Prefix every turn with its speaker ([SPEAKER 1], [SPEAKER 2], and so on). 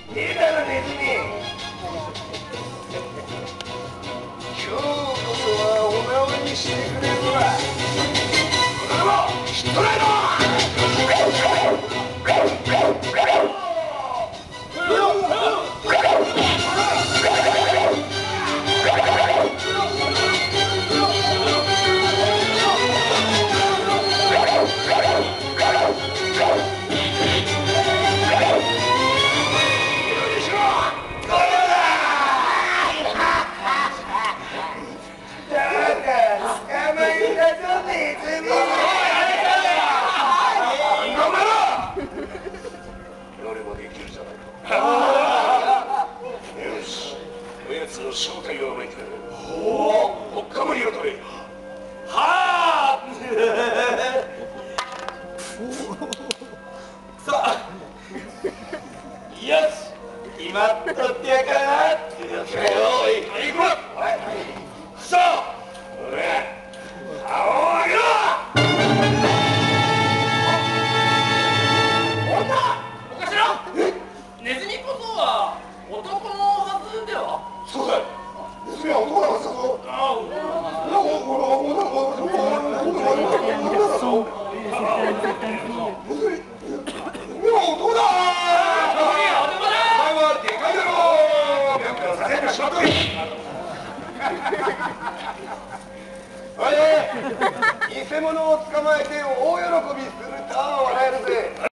[SPEAKER 1] ええだろネズミ。今日こそはお縄にしてくれるわ。この野郎知っとらいの。正体を暴いてやる。おっかむりを取れ。はあさあよし決まっとってやからな。おい行くわ。さあ俺顔を上げろ。
[SPEAKER 2] お頭、ネズミこそは男のはずでは。
[SPEAKER 1] そうだ。ネズミは男だったぞ。偽物を捕まえて大喜びすると笑えるぜ。